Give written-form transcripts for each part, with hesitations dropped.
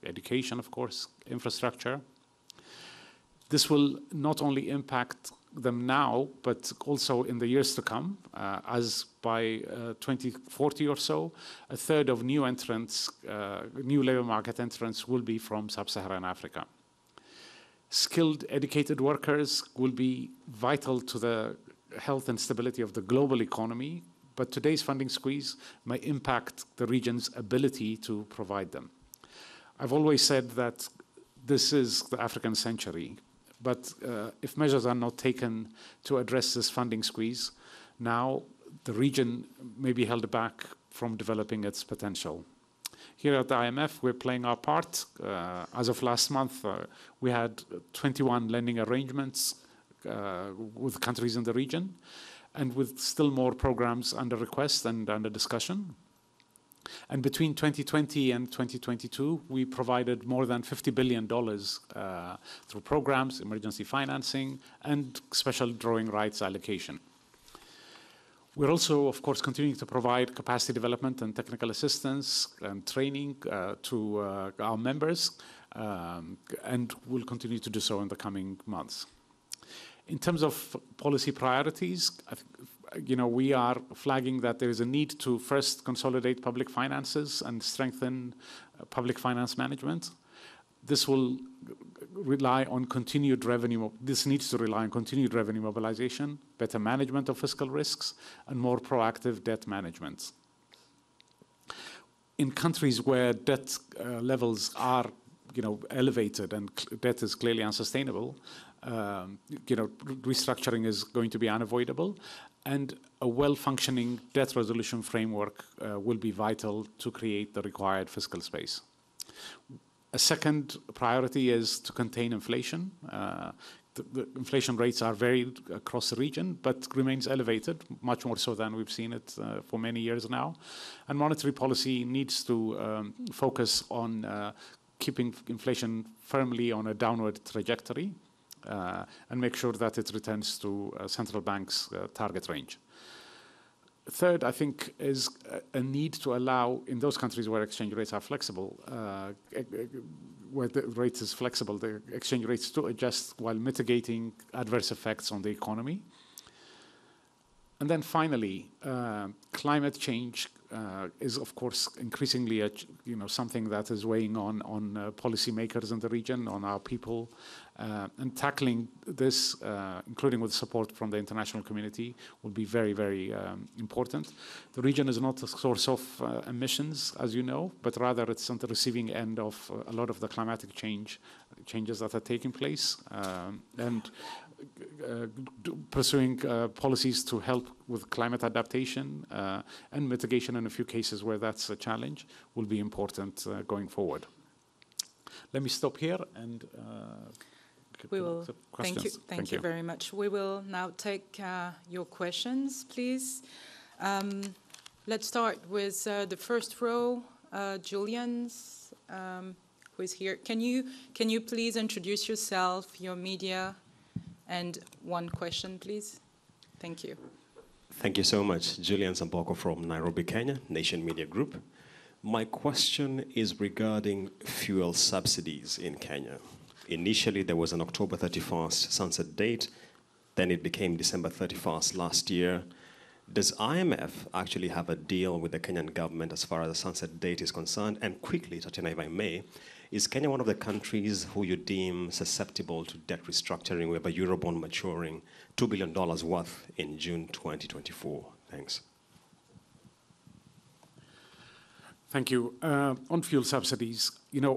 education, of course, infrastructure. This will not only impact them now, but also in the years to come, as by 2040 or so, a third of new entrants, new labor market entrants will be from Sub-Saharan Africa. Skilled, educated workers will be vital to the health and stability of the global economy, but today's funding squeeze may impact the region's ability to provide them. I've always said that this is the African century, but if measures are not taken to address this funding squeeze, now the region may be held back from developing its potential. Here at the IMF, we're playing our part. As of last month, we had 21 lending arrangements with countries in the region, and with still more programs under request and under discussion. And between 2020 and 2022, we provided more than $50 billion through programs, emergency financing, and special drawing rights allocation. We're also, of course, continuing to provide capacity development and technical assistance and training to our members, and we'll continue to do so in the coming months. In terms of policy priorities, we are flagging that there is a need to first consolidate public finances and strengthen public finance management. This will rely on continued revenue. This needs to rely on continued revenue mobilization, better management of fiscal risks, and more proactive debt management. In countries where debt levels are, elevated and debt is clearly unsustainable, restructuring is going to be unavoidable, and a well-functioning debt resolution framework will be vital to create the required fiscal space. A second priority is to contain inflation. The inflation rates are varied across the region, but remains elevated, much more so than we've seen it for many years now. And monetary policy needs to focus on keeping inflation firmly on a downward trajectory, and make sure that it returns to central bank's target range. Third, I think, is a need to allow, in those countries where exchange rates are flexible, where the rate is flexible, the exchange rates to adjust while mitigating adverse effects on the economy. And then finally, climate change is, of course, increasingly something that is weighing on policymakers in the region, on our people, and tackling this, including with support from the international community, will be very, very important. The region is not a source of emissions, as you know, but rather it's on the receiving end of a lot of the climatic changes that are taking place, and pursuing policies to help with climate adaptation and mitigation in a few cases where that's a challenge will be important going forward. Let me stop here and we will. Thank you very much. We will now take your questions, please. Let's start with the first row. Julian's, who is here. Can you please introduce yourself, your media, and one question, please? Thank you. Thank you so much. Julian Samboko from Nairobi, Kenya, Nation Media Group. My question is regarding fuel subsidies in Kenya. Initially, there was an October 31st sunset date. Then it became December 31st last year. Does IMF actually have a deal with the Kenyan government as far as the sunset date is concerned? And quickly, Tatiana, if I may, is Kenya one of the countries who you deem susceptible to debt restructuring? We have a Eurobond maturing $2 billion worth in June 2024. Thanks. Thank you. On fuel subsidies,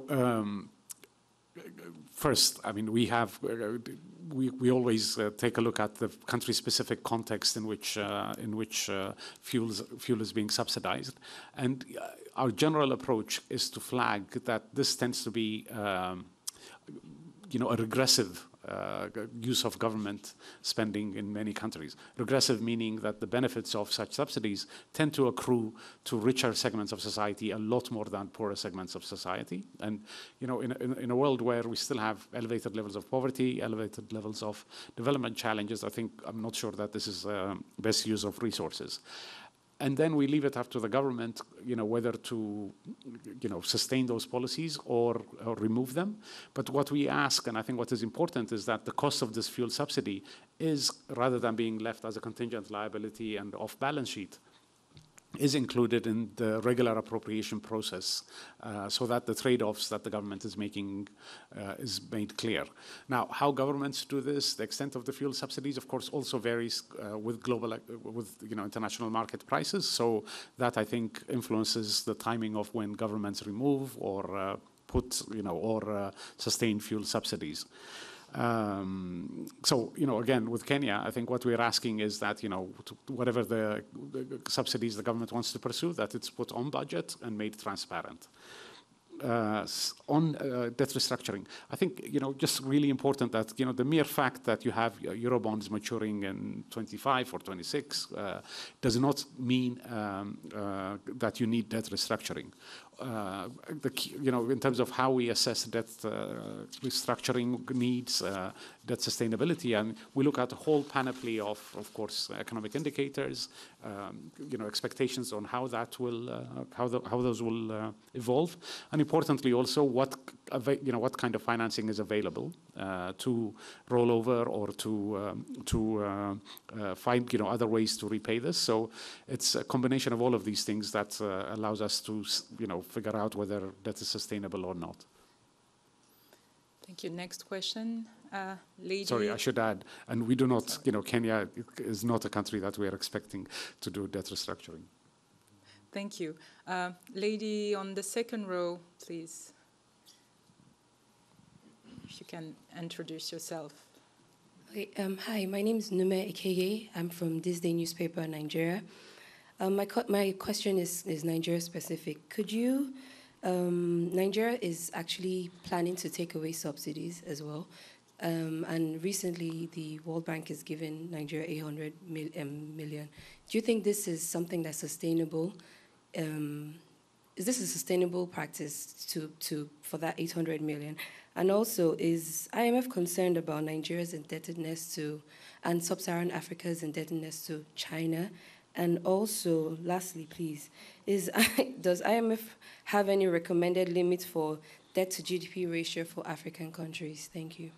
first, I mean, we always take a look at the country-specific context in which fuel is being subsidized, and our general approach is to flag that this tends to be, a regressive use of government spending in many countries. Regressive meaning that the benefits of such subsidies tend to accrue to richer segments of society a lot more than poorer segments of society. And in a world where we still have elevated levels of poverty, elevated levels of development challenges, I'm not sure that this is best use of resources. And then we leave it up to the government, whether to, sustain those policies or remove them. But what we ask, and I think what is important, is that the cost of this fuel subsidy is, rather than being left as a contingent liability and off balance sheet, is included in the regular appropriation process, so that the trade-offs that the government is making is made clear. Now, how governments do this, the extent of the fuel subsidies, of course, also varies with international market prices. So that, I think, influences the timing of when governments remove or sustain fuel subsidies. So, again, with Kenya, I think what we're asking is that, whatever the subsidies the government wants to pursue, that it's put on budget and made transparent. On debt restructuring, I think, just really important that, the mere fact that you have Eurobonds maturing in 25 or 26 does not mean that you need debt restructuring. In terms of how we assess debt restructuring needs, debt sustainability, and we look at the whole panoply of course, economic indicators, expectations on how that will, how those will evolve, and importantly also what kind of financing is available to roll over or to find other ways to repay this. So it's a combination of all of these things that allows us to figure out whether that is sustainable or not. Thank you. Next question, lady. Sorry, I should add, and we do not, Kenya is not a country that we are expecting to do debt restructuring. Thank you. Lady on the second row, please. If you can introduce yourself. Okay, hi, my name is Nume Ekege. I'm from This Day newspaper, Nigeria. My question is Nigeria specific. Could you, Nigeria is actually planning to take away subsidies as well. And recently the World Bank has given Nigeria 800 million. Do you think this is something that's sustainable? Is this a sustainable practice for that 800 million? And also, is IMF concerned about Nigeria's indebtedness and Sub-Saharan Africa's indebtedness to China? And also, lastly, please, does IMF have any recommended limits for debt to GDP ratio for African countries? Thank you.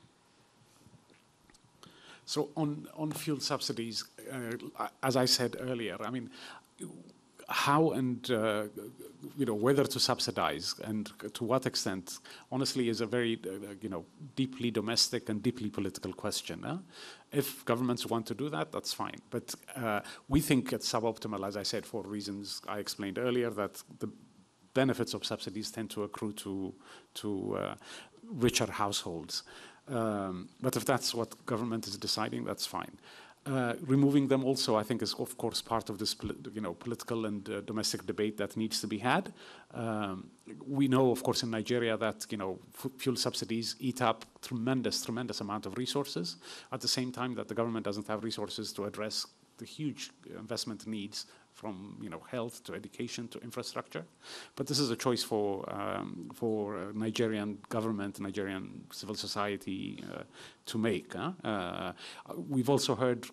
So on fuel subsidies, as I said earlier, I mean, how and whether to subsidize and to what extent, honestly, is a very deeply domestic and deeply political question. If governments want to do that, that's fine. But we think it's suboptimal, as I said, for reasons I explained earlier, that the benefits of subsidies tend to accrue to richer households. But if that's what government is deciding, that's fine. Removing them also, I think, is of course part of this, political and domestic debate that needs to be had. We know, of course, in Nigeria that fuel subsidies eat up tremendous amount of resources. At the same time, that the government doesn't have resources to address the huge investment needs from health to education to infrastructure. But this is a choice for Nigerian government, Nigerian civil society to make. We've also heard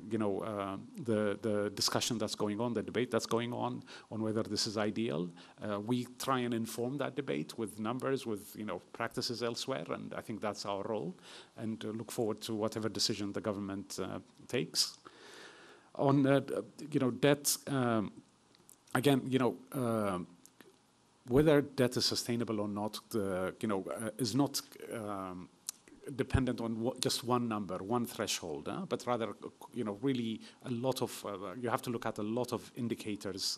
the discussion that's going on, the debate that's going on whether this is ideal. We try and inform that debate with numbers, with practices elsewhere, and I think that's our role, and look forward to whatever decision the government takes. On debt, again, whether debt is sustainable or not, is not dependent on just one number, one threshold, but rather, really a lot of. You have to look at a lot of indicators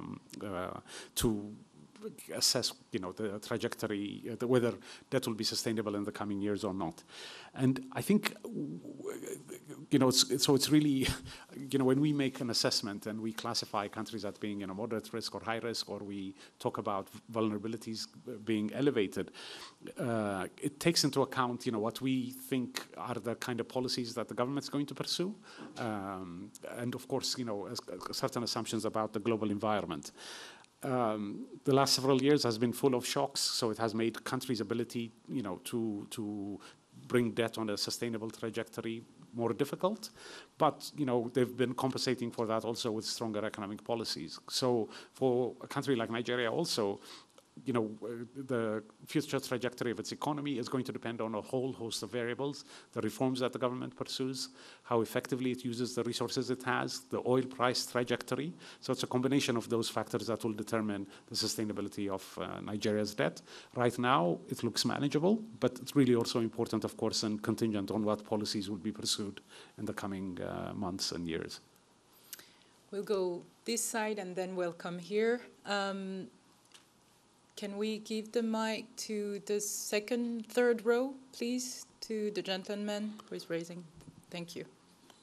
to assess, the trajectory, whether debt will be sustainable in the coming years or not. And I think, it's really, when we make an assessment and we classify countries as being, moderate risk or high risk, or we talk about vulnerabilities being elevated, it takes into account, what we think are the kind of policies that the government's going to pursue, and of course, certain assumptions about the global environment. The last several years has been full of shocks, so it has made countries' ability, to bring debt on a sustainable trajectory more difficult. But, they've been compensating for that also with stronger economic policies. So for a country like Nigeria also, the future trajectory of its economy is going to depend on a whole host of variables, the reforms that the government pursues, how effectively it uses the resources it has, the oil price trajectory. So it's a combination of those factors that will determine the sustainability of Nigeria's debt. Right now, it looks manageable, but it's really also important, of course, and contingent on what policies will be pursued in the coming months and years. We'll go this side and then we'll come here. Can we give the mic to the third row, please, to the gentleman who is raising? Thank you.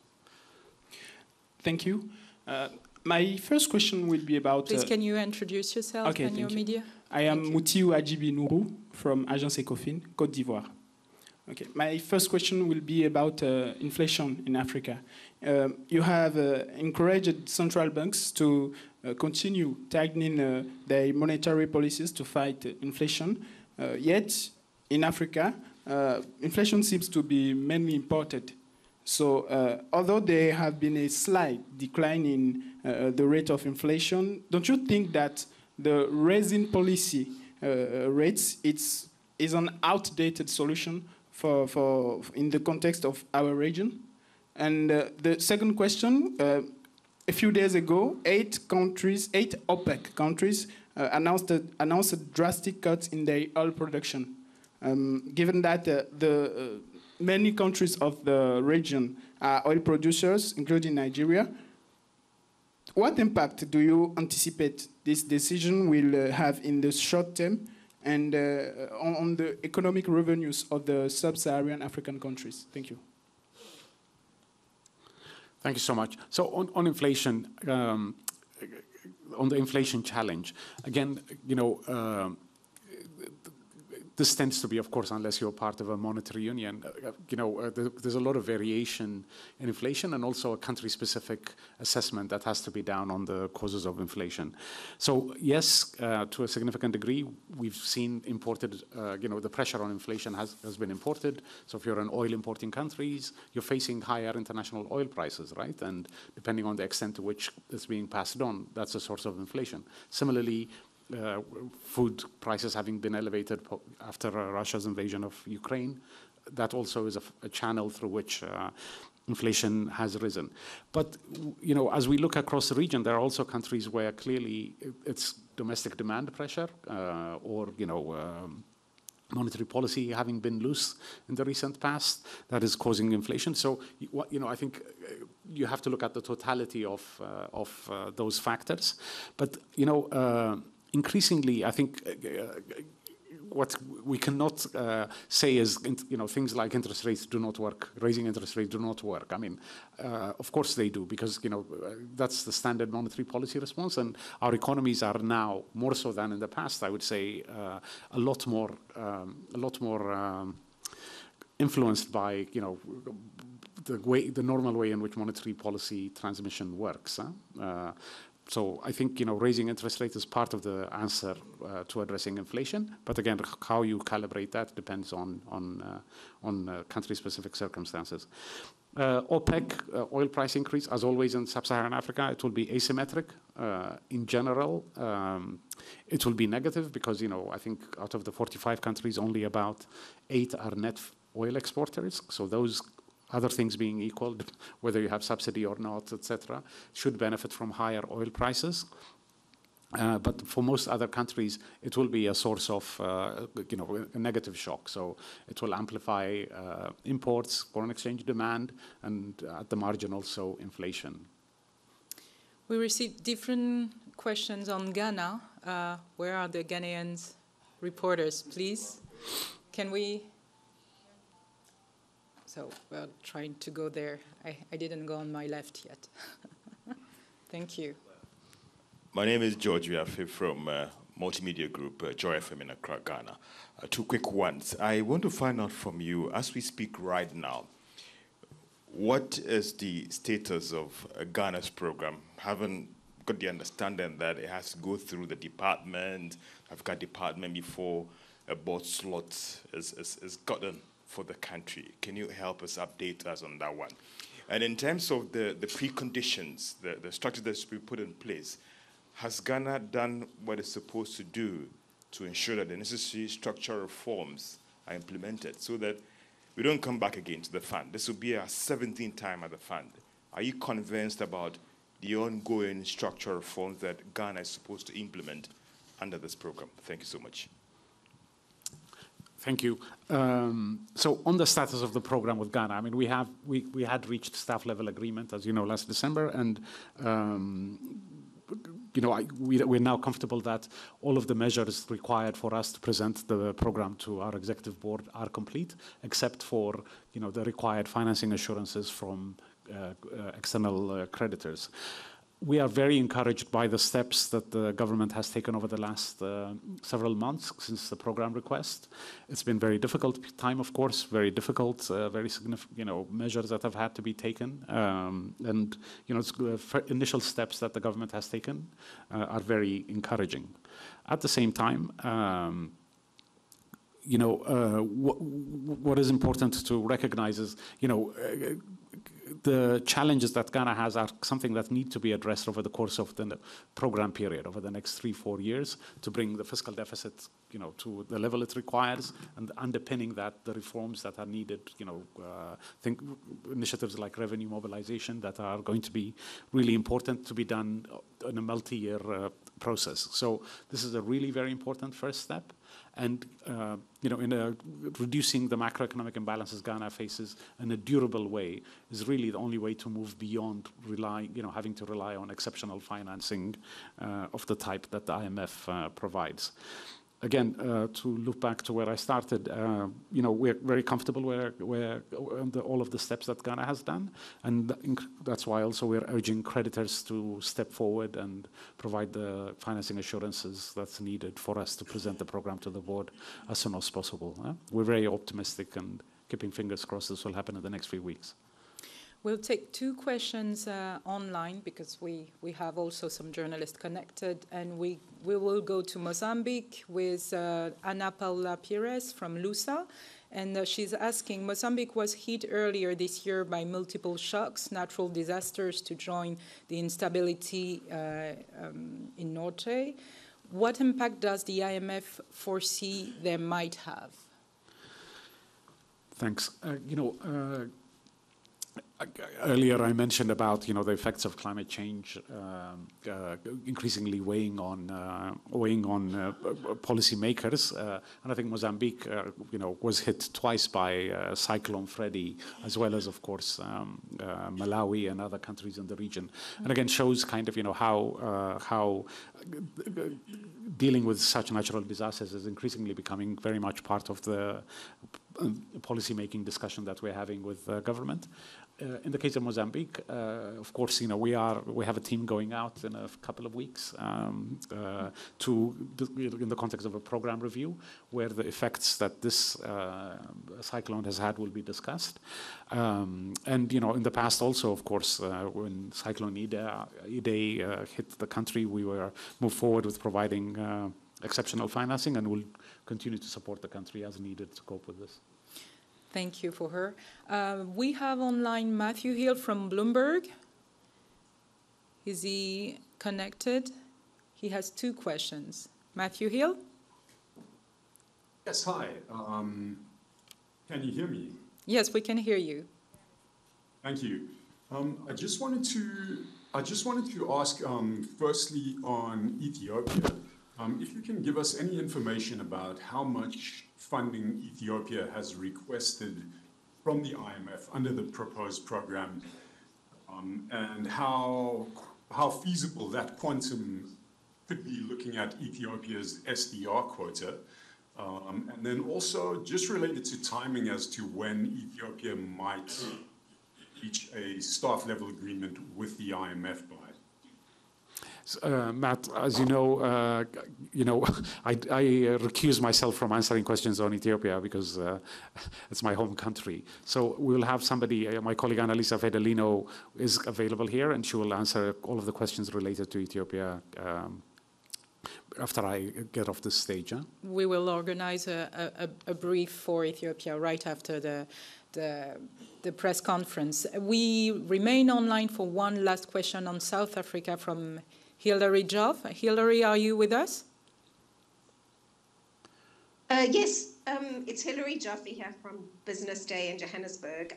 Thank you. My first question will be about... Please, can you introduce yourself and your media? I am Moutiou Adjibi Nourou from Agence Ecofin, Côte d'Ivoire. Okay. My first question will be about inflation in Africa. You have encouraged central banks to continue tightening their monetary policies to fight inflation. Yet, in Africa, inflation seems to be mainly imported. So, although there have been a slight decline in the rate of inflation, don't you think that the raising policy rates is an outdated solution for in the context of our region? And the second question, a few days ago, 8 OPEC countries announced drastic cuts in their oil production. Given that the many countries of the region are oil producers, including Nigeria, what impact do you anticipate this decision will have in the short term and on the economic revenues of the Sub-Saharan African countries? Thank you. Thank you so much. So on inflation, on the inflation challenge, again, this tends to be, of course, unless you're part of a monetary union, there's a lot of variation in inflation and also a country-specific assessment that has to be done on the causes of inflation. So yes, to a significant degree, we've seen imported, the pressure on inflation has been imported. So if you're an oil importing countries, you're facing higher international oil prices, right? And depending on the extent to which it's being passed on, that's a source of inflation. Similarly, food prices having been elevated after Russia's invasion of Ukraine, that also is a channel through which inflation has risen. But, as we look across the region, there are also countries where clearly it's domestic demand pressure or monetary policy having been loose in the recent past that is causing inflation. So, I think you have to look at the totality of those factors. But, increasingly, I think what we cannot say is, things like interest rates do not work, raising interest rates do not work. I mean, of course they do, because, that's the standard monetary policy response. And our economies are now, more so than in the past, I would say, a lot more influenced by, the normal way in which monetary policy transmission works. So I think, raising interest rates is part of the answer to addressing inflation. But again, how you calibrate that depends on country-specific circumstances. OPEC oil price increase, as always in Sub-Saharan Africa, it will be asymmetric. In general, it will be negative because, I think out of the 45 countries, only about 8 are net oil exporters. So those other things being equal, whether you have subsidy or not, etc., should benefit from higher oil prices. But for most other countries, it will be a source of, a negative shock. So it will amplify imports, foreign exchange demand, and at the margin also inflation. We received different questions on Ghana. Where are the Ghanaian reporters, please? Can we... So we're trying to go there. I didn't go on my left yet. Thank you. My name is George Wiafe from Multimedia Group, Joy FM in Accra, Ghana. 2 quick ones. I want to find out from you, as we speak right now, what is the status of Ghana's program? Haven't got the understanding that it has to go through the department, Africa department, before a board slot is gotten for the country. Can you help us, update us on that one? And in terms of the preconditions, the structure that's been put in place, has Ghana done what it's supposed to do to ensure that the necessary structural reforms are implemented so that we don't come back again to the fund? This will be our 17th time at the fund. Are you convinced about the ongoing structural reforms that Ghana is supposed to implement under this program? Thank you so much. Thank you. So on the status of the program with Ghana, I mean, we had reached staff level agreement, as you know, last December, and you know, we're now comfortable that all of the measures required for us to present the program to our executive board are complete, except for, you know, the required financing assurances from external creditors. We are very encouraged by the steps that the government has taken over the last several months since the program request. It's been a very difficult time, of course, very difficult, very significant, you know, measures that have had to be taken. And, you know, initial steps that the government has taken are very encouraging. At the same time, you know, what is important to recognize is, you know, the challenges that Ghana has are something that need to be addressed over the course of the program period, over the next 3-4 years, to bring the fiscal deficit, you know, to the level it requires, and underpinning that the reforms that are needed, you know, think initiatives like revenue mobilization that are going to be really important to be done in a multi-year process. So this is a really very important first step. And, you know, in reducing the macroeconomic imbalances Ghana faces in a durable way is really the only way to move beyond having to rely on exceptional financing of the type that the IMF provides. Again, to look back to where I started, you know, we're very comfortable where all of the steps that Ghana has done, and that's why also we're urging creditors to step forward and provide the financing assurances that's needed for us to present the program to the board as soon as possible. We're very optimistic and keeping fingers crossed this will happen in the next few weeks. We'll take 2 questions online because we have also some journalists connected, and we will go to Mozambique with Ana Paula Pires from Lusa, and she's asking, Mozambique was hit earlier this year by multiple shocks, natural disasters to join the instability in Norte. What impact does the IMF foresee they might have? Thanks. You know, earlier I mentioned about, you know, the effects of climate change increasingly weighing on policymakers, and I think Mozambique, you know, was hit twice by Cyclone Freddy, as well as, of course, Malawi and other countries in the region, and again shows kind of, you know, how dealing with such natural disasters is increasingly becoming very much part of the policy-making discussion that we're having with government. In the case of Mozambique, of course, you know, we have a team going out in a couple of weeks in the context of a program review, where the effects that this cyclone has had will be discussed. And, you know, in the past also, of course, when Cyclone Idai hit the country, we moved forward with providing exceptional financing, and will continue to support the country as needed to cope with this. Thank you for her. We have online Matthew Hill from Bloomberg. Is he connected? He has 2 questions. Matthew Hill? Yes, hi. Can you hear me? Yes, we can hear you. Thank you. I just wanted to ask, firstly, on Ethiopia, if you can give us any information about how much funding Ethiopia has requested from the IMF under the proposed program, and how feasible that quantum could be looking at Ethiopia's SDR quota. And then also just related to timing as to when Ethiopia might reach a staff level agreement with the IMF by. Matt, as you know, I recuse myself from answering questions on Ethiopia because it's my home country. So we'll have somebody, my colleague Annalisa Fedelino is available here, and she will answer all of the questions related to Ethiopia after I get off this stage. Huh? We will organize a brief for Ethiopia right after the press conference. We remain online for one last question on South Africa from Hilary Joff. Hilary, are you with us? Yes, it's Hilary Joffe here from Business Day in Johannesburg.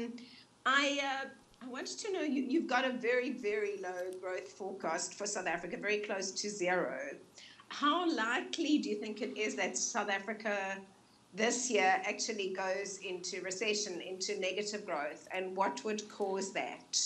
I wanted to know, you've got a very, very low growth forecast for South Africa, very close to zero. How likely do you think it is that South Africa this year actually goes into recession, into negative growth, and what would cause that?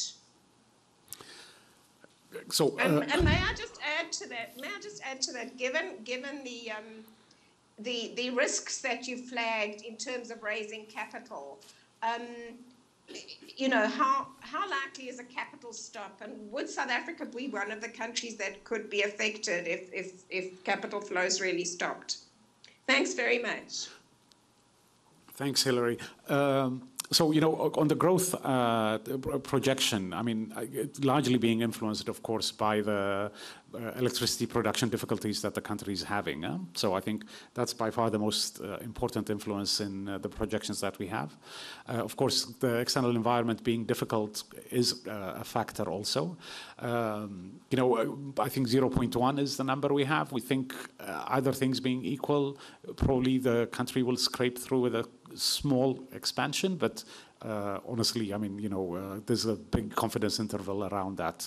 So, and may I just add to that? Given the risks that you flagged in terms of raising capital, you know, how likely is a capital stop, and would South Africa be one of the countries that could be affected if capital flows really stopped? Thanks very much. Thanks, Hilary. So, you know, on the growth projection, I mean, it's largely being influenced, of course, by the electricity production difficulties that the country is having. So I think that's by far the most important influence in the projections that we have. Of course, the external environment being difficult is a factor also. You know, I think 0.1 is the number we have. We think other things being equal, probably the country will scrape through with a small expansion, but honestly, I mean, you know, there's a big confidence interval around that.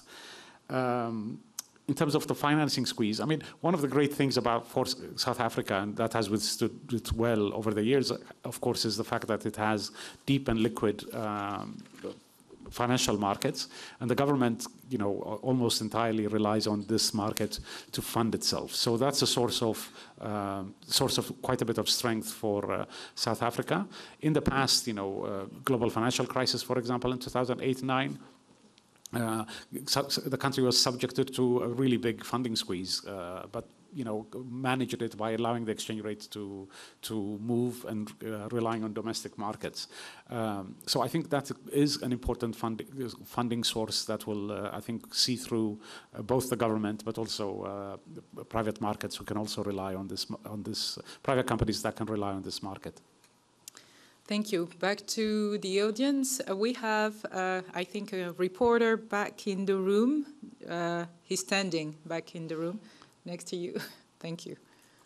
In terms of the financing squeeze, I mean, one of the great things about South Africa, and that has withstood it well over the years, of course, is the fact that it has deep and liquid financial markets, and the government, you know, almost entirely relies on this market to fund itself. So that's a source of quite a bit of strength for South Africa. In the past, you know, global financial crisis, for example, in 2008-9. The country was subjected to a really big funding squeeze, but you know, managed it by allowing the exchange rate to move and relying on domestic markets. So I think that is an important funding source that will, I think, see through both the government, but also private markets who can also rely on this private companies that can rely on this market. Thank you. Back to the audience. We have, I think, a reporter back in the room. He's standing back in the room next to you. Thank you.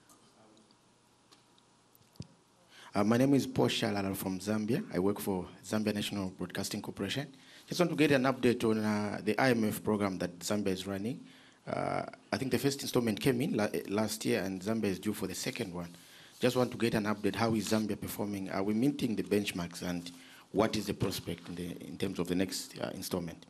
My name is Paul Shalala from Zambia. I work for Zambia National Broadcasting Corporation. Just want to get an update on the IMF program that Zambia is running. I think the first installment came in last year, and Zambia is due for the second one. Just want to get an update. How is Zambia performing? Are we meeting the benchmarks, and what is the prospect in terms of the next installment?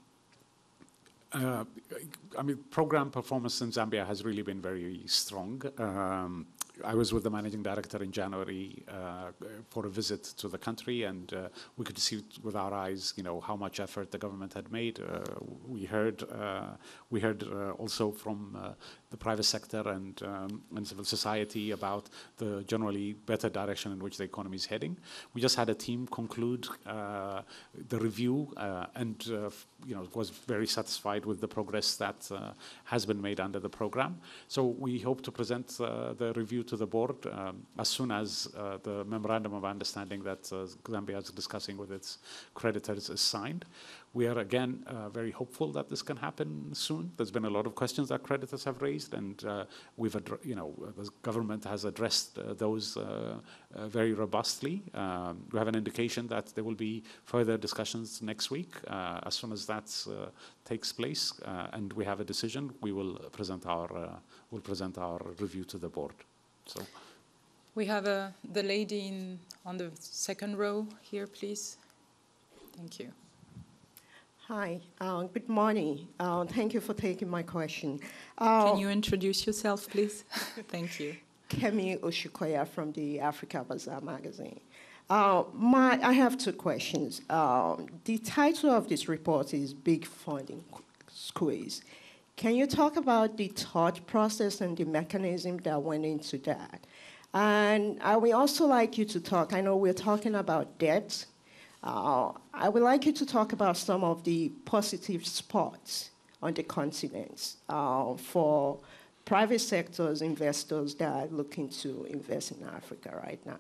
I mean, program performance in Zambia has really been very strong. I was with the managing director in January for a visit to the country, and we could see with our eyes, you know, how much effort the government had made. We heard also from the private sector and civil society about the generally better direction in which the economy is heading. We just had a team conclude the review and you know, was very satisfied with the progress that has been made under the program. So we hope to present the review to the board as soon as the memorandum of understanding that Zambia is discussing with its creditors is signed. We are again very hopeful that this can happen soon. There's been a lot of questions that creditors have raised, and we've, you know, the government has addressed those very robustly. We have an indication that there will be further discussions next week. As soon as that takes place and we have a decision, we will present our review to the board. So, we have the lady on the second row here, please. Thank you. Hi, good morning. Thank you for taking my question. Can you introduce yourself, please? Thank you. Kemi Oshikoya from the Africa Bazaar magazine. I have two questions. The title of this report is Big Funding Squeeze. Can you talk about the thought process and the mechanism that went into that? And I would also like you to talk, I know we're talking about debt. I would like you to talk about some of the positive spots on the continent for private sectors, investors that are looking to invest in Africa right now?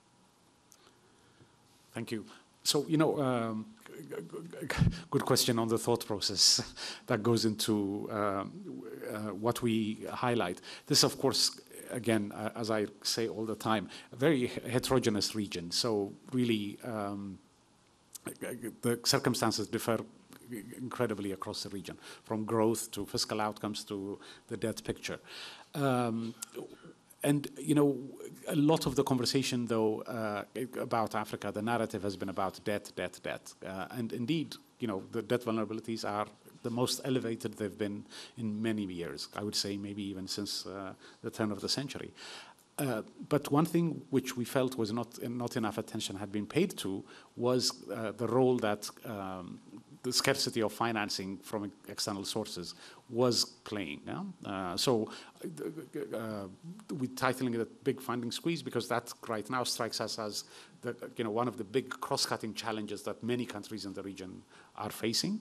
Thank you. So, good question on the thought process that goes into what we highlight. This, of course, again, as I say all the time, a very heterogeneous region. So really, the circumstances differ incredibly across the region, from growth to fiscal outcomes to the debt picture. And, a lot of the conversation, though, about Africa, the narrative has been about debt. And indeed, the debt vulnerabilities are the most elevated they've been in many years. I would say maybe even since the turn of the century. But one thing which we felt was not enough attention had been paid to was the role that the scarcity of financing from external sources was playing. So we're titling it Big Funding Squeeze because that right now strikes us as one of the big cross-cutting challenges that many countries in the region are facing.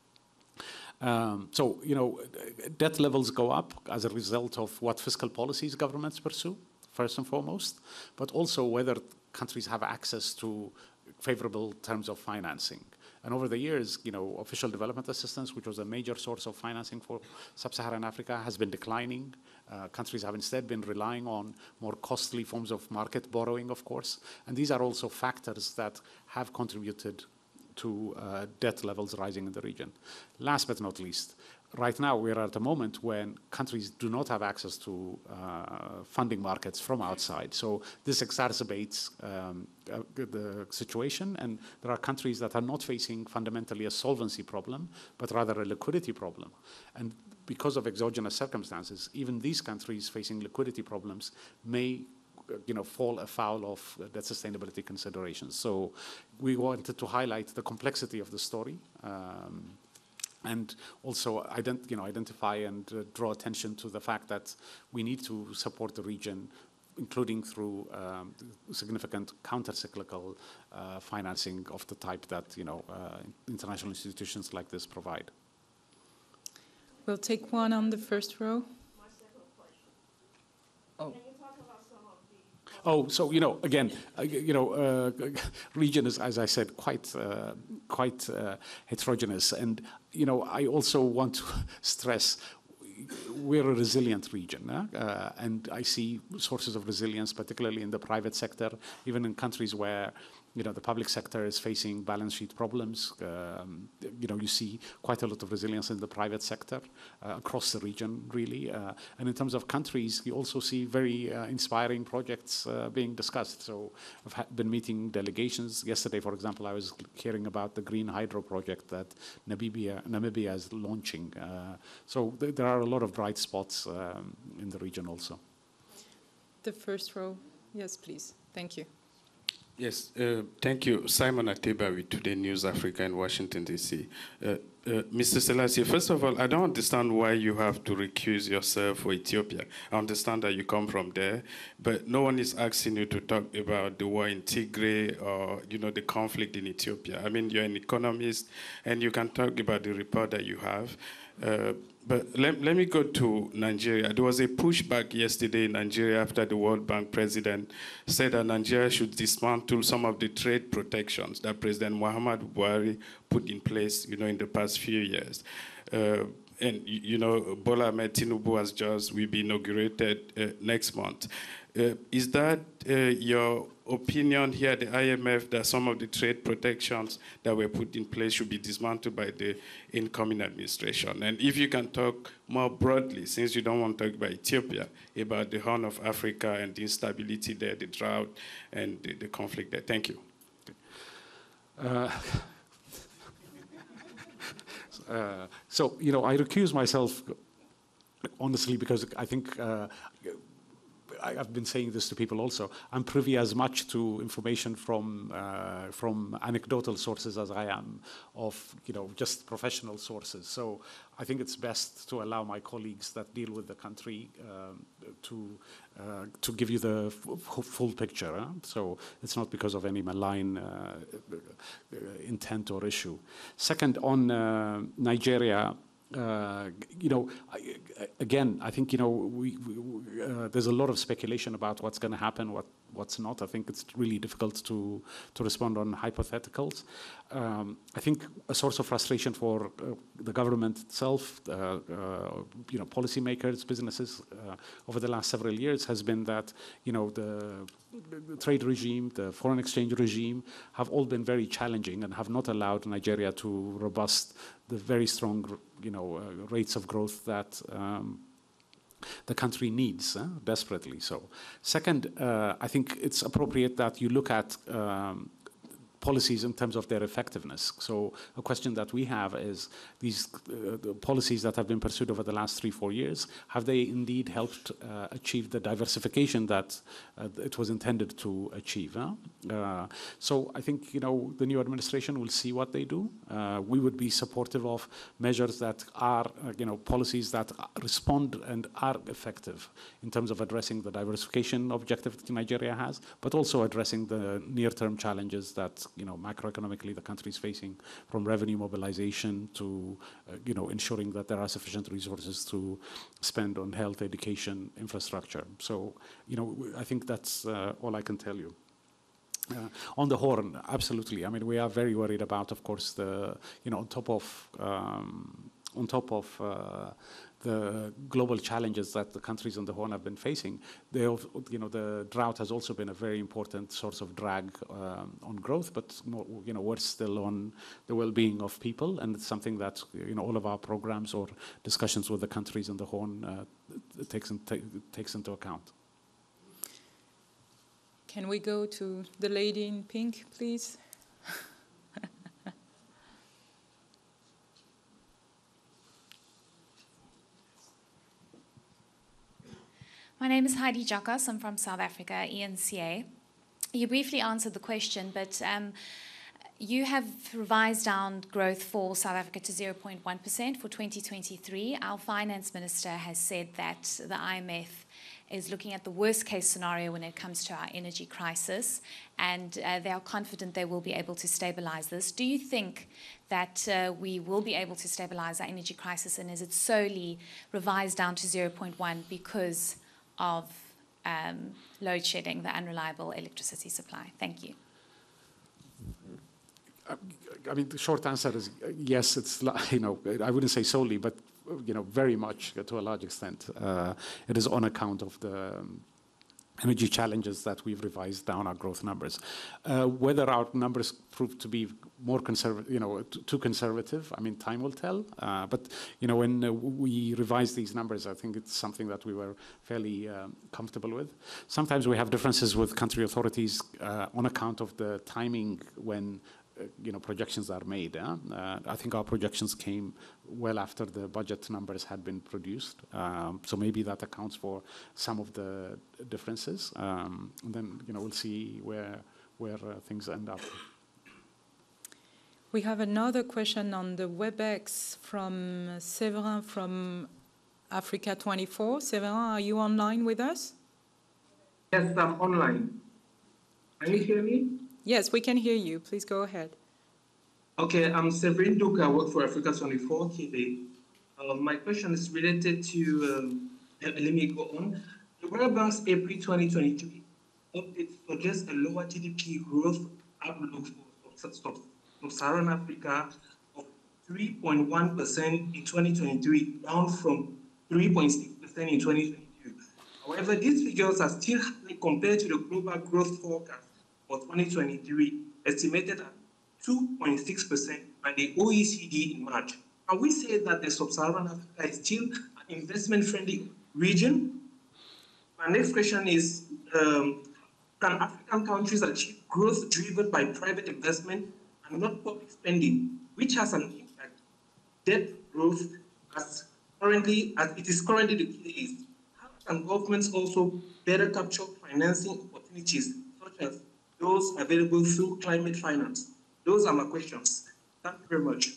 So debt levels go up as a result of what fiscal policies governments pursue, first and foremost, but also whether countries have access to favorable terms of financing. And over the years, official development assistance, which was a major source of financing for Sub-Saharan Africa, has been declining. Countries have instead been relying on more costly forms of market borrowing, of course. And these are also factors that have contributed to debt levels rising in the region. Last but not least, right now we're at a moment when countries do not have access to funding markets from outside. So this exacerbates the situation, and there are countries that are not facing fundamentally a solvency problem, but rather a liquidity problem. And because of exogenous circumstances, even these countries facing liquidity problems may fall afoul of debt sustainability considerations. So we wanted to highlight the complexity of the story, and also identify and draw attention to the fact that we need to support the region, including through significant counter-cyclical financing of the type that international institutions like this provide. We'll take one on the first row. My second question. Oh. Oh, so again, region is, as I said, quite heterogeneous, and I also want to stress we're a resilient region, and I see sources of resilience, particularly in the private sector, even in countries where the public sector is facing balance sheet problems. You see quite a lot of resilience in the private sector across the region, really. And in terms of countries, you also see very inspiring projects being discussed. So I've been meeting delegations. Yesterday, for example, I was hearing about the green hydro project that Namibia is launching. So there are a lot of bright spots in the region also. The first row. Yes, please. Thank you. Yes, thank you. Simon Ateba with Today News Africa in Washington, D.C. Mr. Selassie, first of all, I don't understand why you have to recuse yourself for Ethiopia. I understand that you come from there, but no one is asking you to talk about the war in Tigray or, the conflict in Ethiopia. I mean, you're an economist, and you can talk about the report that you have. But let me go to Nigeria. There was a pushback yesterday in Nigeria after the World Bank president said that Nigeria should dismantle some of the trade protections that President Muhammadu Buhari put in place, in the past few years. And, Bola Ahmed Tinubu will be inaugurated next month. Is that your opinion here at the IMF that some of the trade protections that were put in place should be dismantled by the incoming administration? And if you can talk more broadly, since you don't want to talk about Ethiopia, about the Horn of Africa and the instability there, the drought and the conflict there. Thank you. So, I recuse myself, honestly, because I think I've been saying this to people also. I'm privy as much to information from anecdotal sources as I am of just professional sources. So I think it's best to allow my colleagues that deal with the country to give you the full picture. So it's not because of any malign intent or issue. Second, on Nigeria. again, I think there's a lot of speculation about what's going to happen, what's not. I think it's really difficult to respond on hypotheticals. I think a source of frustration for the government itself, policymakers, businesses over the last several years has been that the trade regime, the foreign exchange regime have all been very challenging and have not allowed Nigeria to robust the very strong rates of growth that the country needs desperately. So, second, I think it's appropriate that you look at policies in terms of their effectiveness. So a question that we have is these the policies that have been pursued over the last 3-4 years, have they indeed helped achieve the diversification that it was intended to achieve? So I think the new administration will see what they do. We would be supportive of measures that are policies that respond and are effective in terms of addressing the diversification objective that Nigeria has, but also addressing the near-term challenges that macroeconomically the country is facing, from revenue mobilization to ensuring that there are sufficient resources to spend on health, education, infrastructure. So I think that's all I can tell you. On the Horn, absolutely. I mean, we are very worried about, of course, the on top of the global challenges that the countries on the Horn have been facing, the drought has also been a very important source of drag on growth, but we're still on the well-being of people, and it's something that all of our programs or discussions with the countries on the Horn takes into account. Can we go to the lady in pink, please? My name is Heidi Jakas. I'm from South Africa, ENCA. You briefly answered the question, but you have revised down growth for South Africa to 0.1% for 2023. Our finance minister has said that the IMF is looking at the worst case scenario when it comes to our energy crisis, and they are confident they will be able to stabilize this. Do you think that we will be able to stabilize our energy crisis, and is it solely revised down to 0.1 because of load shedding, the unreliable electricity supply? Thank you. I mean, the short answer is yes. It's I wouldn't say solely, but very much to a large extent, it is on account of the energy challenges that we've revised down our growth numbers. Whether our numbers prove to be more conservative, too conservative, I mean, time will tell. But when we revise these numbers, I think it's something that we were fairly comfortable with. Sometimes we have differences with country authorities on account of the timing when projections are made. I think our projections came well after the budget numbers had been produced, so maybe that accounts for some of the differences. And then we'll see where things end up. We have another question on the WebEx from Severin from Africa 24. Severin, are you online with us? Yes, I'm online. Can you hear me? Yes, we can hear you. Please go ahead. Okay, I'm Severin Duke. I work for Africa 24 today. My question is related to, let me go on. The World Bank's April 2023 update suggests a lower GDP growth outlook for Sub-Saharan Africa of 3.1% in 2023, down from 3.6% in 2022. However, these figures are still high compared to the global growth forecast for 2023, estimated at 2.6% by the OECD in March. Can we say that the Sub-Saharan Africa is still an investment-friendly region? My next question is, can African countries achieve growth driven by private investment and not public spending, which has an impact? Debt growth, as it is currently the case. How can governments also better capture financing opportunities, such as those available through climate finance? Those are my questions. Thank you very much.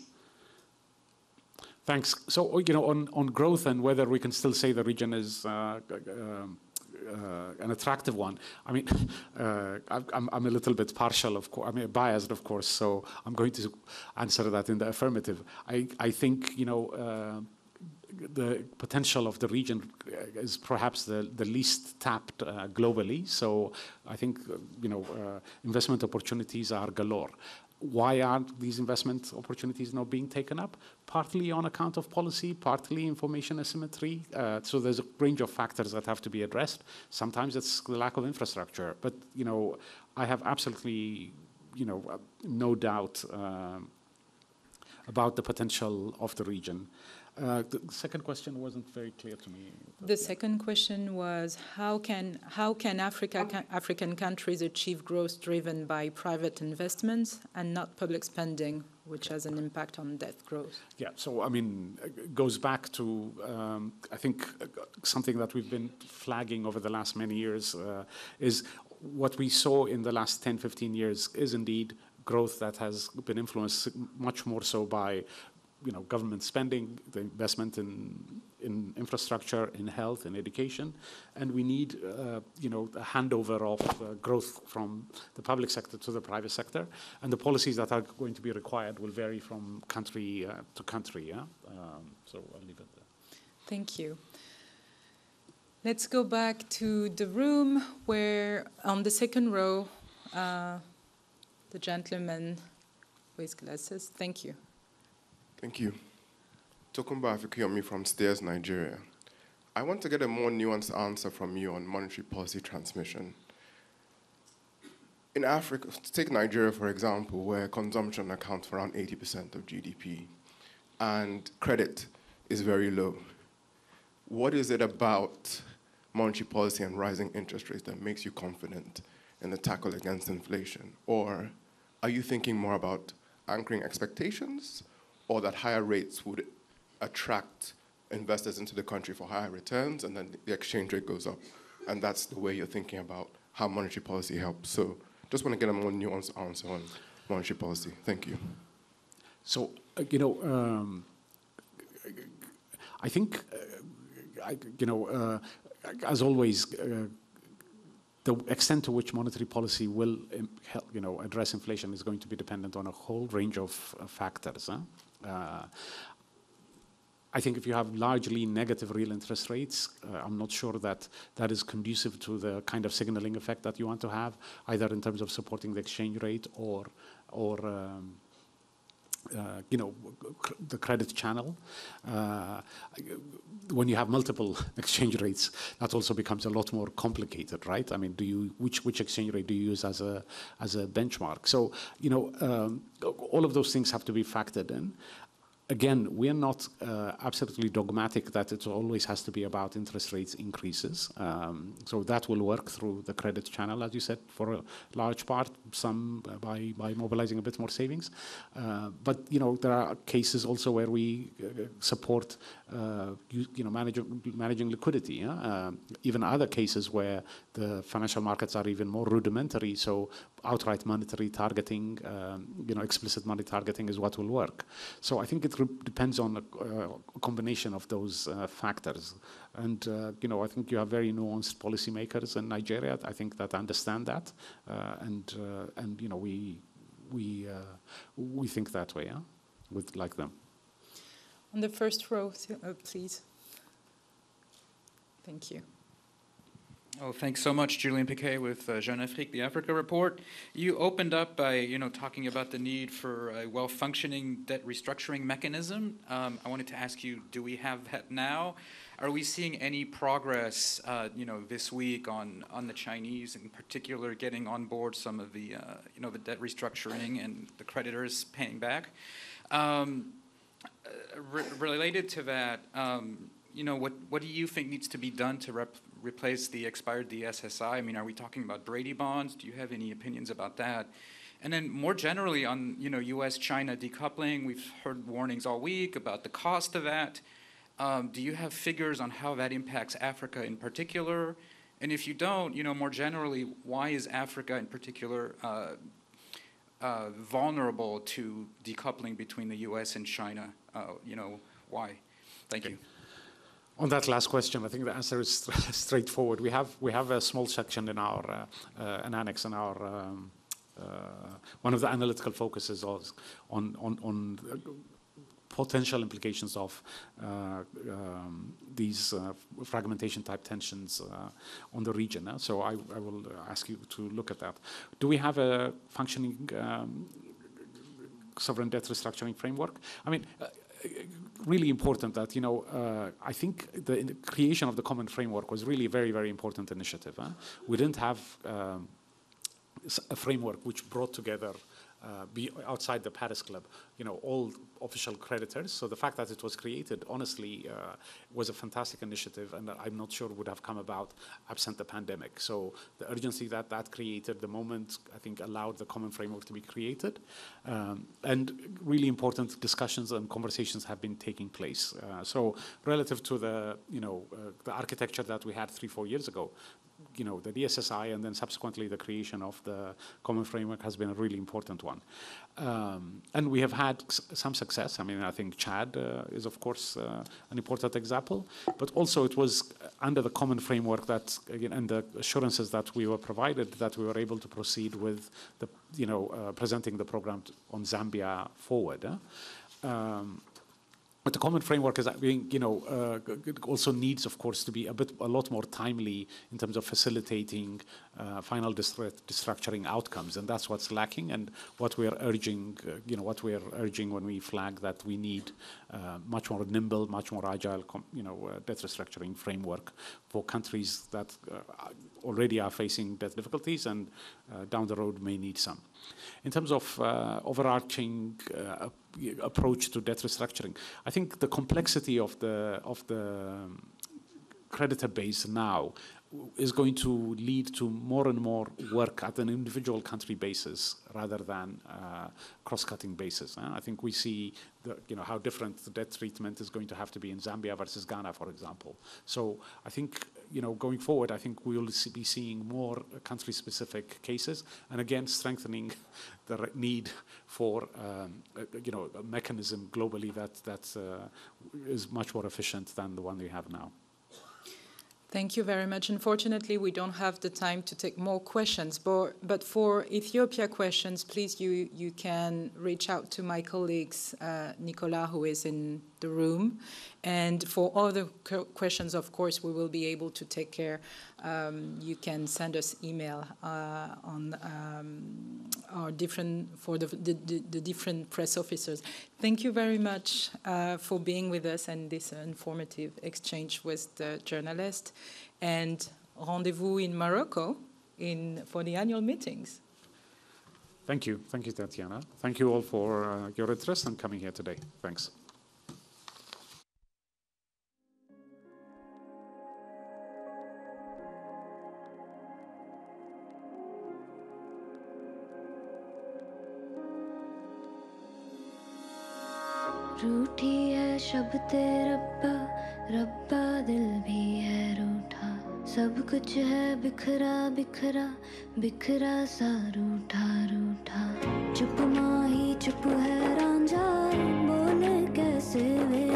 Thanks. So, on growth and whether we can still say the region is an attractive one. I mean, I'm a little bit partial, of course. I mean, biased, of course. So I'm going to answer that in the affirmative. I think the potential of the region is perhaps the least tapped globally. So I think investment opportunities are galore. Why aren't these investment opportunities not being taken up? Partly on account of policy, partly information asymmetry. So there's a range of factors that have to be addressed. Sometimes it's the lack of infrastructure. But I have absolutely no doubt about the potential of the region. The second question wasn't very clear to me. The second question was how can African countries achieve growth driven by private investments and not public spending, which has an impact on debt growth? Yeah, so I mean, it goes back to I think something that we've been flagging over the last many years is what we saw in the last 10, 15 years is indeed growth that has been influenced much more so by government spending, the investment in infrastructure, in health, in education, and we need a handover of growth from the public sector to the private sector, and the policies that are going to be required will vary from country to country. Yeah, so I'll leave it there. Thank you. Let's go back to the room where, on the second row, the gentleman with glasses. Thank you. Thank you. Tokunbo Afikyomi from Stairs, Nigeria. I want to get a more nuanced answer from you on monetary policy transmission. In Africa, take Nigeria, for example, where consumption accounts for around 80% of GDP, and credit is very low. What is it about monetary policy and rising interest rates that makes you confident in the tackle against inflation? Or are you thinking more about anchoring expectations, or that higher rates would attract investors into the country for higher returns, and then the exchange rate goes up? And that's the way you're thinking about how monetary policy helps. So just want to get a more nuanced answer on monetary policy. Thank you. So, I think, as always, the extent to which monetary policy will help, address inflation is going to be dependent on a whole range of factors. I think if you have largely negative real interest rates, I'm not sure that that is conducive to the kind of signaling effect that you want to have, either in terms of supporting the exchange rate or the credit channel. When you have multiple exchange rates, that also becomes a lot more complicated, right? I mean, which exchange rate do you use as a benchmark? So, all of those things have to be factored in. Again, we are not absolutely dogmatic that it always has to be about interest rates increases. So that will work through the credit channel, as you said, for a large part, some by mobilizing a bit more savings. But, there are cases also where we support, managing liquidity. Yeah? Even other cases where the financial markets are even more rudimentary, so outright monetary targeting, explicit money targeting is what will work. So I think it depends on a combination of those factors. And, I think you have very nuanced policymakers in Nigeria, I think, that understand that. And we think that way, yeah? Like them. On the first row, please. Thank you. Oh, thanks so much, Julien Piquet with Jeune Afrique, the Africa Report. You opened up by, talking about the need for a well-functioning debt restructuring mechanism. I wanted to ask you, do we have that now? Are we seeing any progress, this week on the Chinese, in particular, getting on board some of the, the debt restructuring and the creditors paying back? Related to that, what do you think needs to be done to replace the expired DSSI? I mean, are we talking about Brady bonds? Do you have any opinions about that? And then more generally on, U.S.-China decoupling, we've heard warnings all week about the cost of that. Do you have figures on how that impacts Africa in particular? And if you don't, more generally, why is Africa in particular vulnerable to decoupling between the U.S. and China? Why? Thank you. On that last question, I think the answer is straightforward. We have a small section in our an annex in our one of the analytical focuses on potential implications of these fragmentation type tensions on the region. So I will ask you to look at that. Do we have a functioning sovereign debt restructuring framework? I mean, really important that, I think the creation of the common framework was really a very, very important initiative. We didn't have a framework which brought together, outside the Paris Club, all official creditors. So the fact that it was created, honestly, was a fantastic initiative, and I'm not sure would have come about absent the pandemic. So the urgency that created, the moment, I think, allowed the common framework to be created. And really important discussions and conversations have been taking place. So relative to the, the architecture that we had 3-4 years ago, the DSSI and then subsequently the creation of the common framework has been a really important one. And we have had some success. I mean, I think Chad is, of course, an important example. But also it was under the common framework that, again, and the assurances that we were provided that we were able to proceed with the, presenting the program on Zambia forward. But the common framework is being, it also needs, of course, to be a lot more timely in terms of facilitating final restructuring outcomes, and that's what's lacking. And what we are urging, when we flag that we need much more nimble, much more agile, debt restructuring framework for countries that already are facing debt difficulties and down the road may need some. In terms of overarching approach to debt restructuring, I think the complexity of the creditor base now is going to lead to more and more work at an individual country basis rather than cross-cutting basis. I think we see how different the debt treatment is going to have to be in Zambia versus Ghana, for example. So I think going forward, I think we will be seeing more country-specific cases, and again strengthening the need for a mechanism globally that is much more efficient than the one we have now. Thank you very much. Unfortunately, we don't have the time to take more questions, but for Ethiopia questions, please, you can reach out to my colleagues, Nicola, who is in the room. And for other questions, of course, we will be able to take care. You can send us email on our the different press officers. Thank you very much for being with us and this informative exchange with the journalist. And rendezvous in Morocco for the annual meetings. Thank you, Tatiana. Thank you all for your interest and coming here today. Thanks. रूठी है शब्द रब्बा रब्बा दिल भी है रूठा सब कुछ है बिखरा बिखरा बिखरा सा रूठा रूठा चुप माही चुप है